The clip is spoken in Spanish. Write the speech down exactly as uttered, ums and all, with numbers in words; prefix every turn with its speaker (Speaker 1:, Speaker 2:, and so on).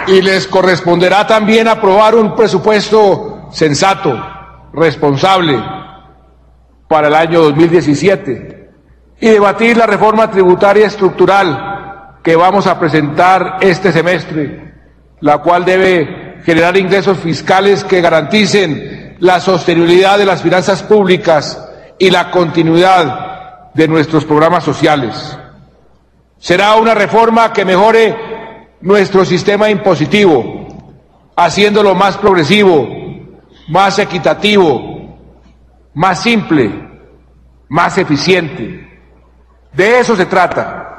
Speaker 1: y les corresponderá también aprobar un presupuesto sensato, responsable, para el año dos mil diecisiete y debatir la reforma tributaria estructural que vamos a presentar este semestre, la cual debe generar ingresos fiscales que garanticen la sostenibilidad de las finanzas públicas y la continuidad de nuestros programas sociales. Será una reforma que mejore nuestro sistema impositivo, haciéndolo más progresivo, más equitativo, más simple, más eficiente. De eso se trata.